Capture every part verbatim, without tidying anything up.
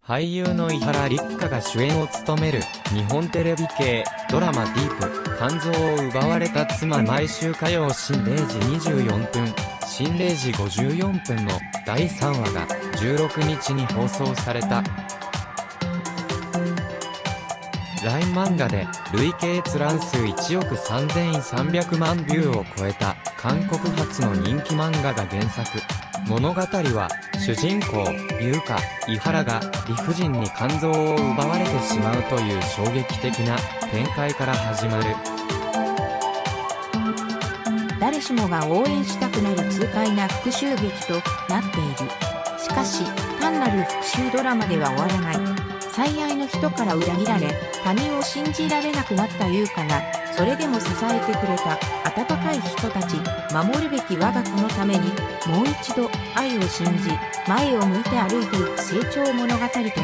俳優の伊原六花が主演を務める日本テレビ系ドラマディープ、肝臓を奪われた妻。毎週火曜深れいじにじゅうよんぷん、深れいじごじゅうよんぷんのだいさんわがじゅうろくにちに放送された。ライン漫画で累計閲覧数いちおくさんぜんさんびゃくまんビューを超えた韓国発の人気漫画が原作。物語は主人公優香、伊原が理不尽に肝臓を奪われてしまうという衝撃的な展開から始まる。 誰しもが応援したくなる痛快な復讐劇となっている。しかし単なる復讐ドラマでは終わらない。最愛の人から裏切られ、他人を信じられなくなった優香が、それでも支えてくれた温かい人たち、守るべき我が子のために、もう一度愛を信じ、前を向いて歩いていく成長物語となっている。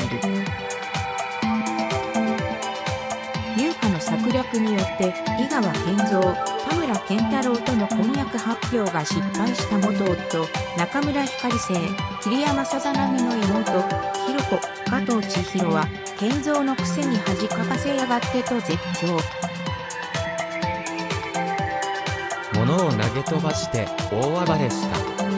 優香の策略によって、井川健三、田村健太郎との婚約発表が失敗した元夫、中村光星、桐山さざ波の妹、ひろ子、加藤千尋は、健三のくせに恥かかせやがってと絶叫。 物を投げ飛ばして大暴れした。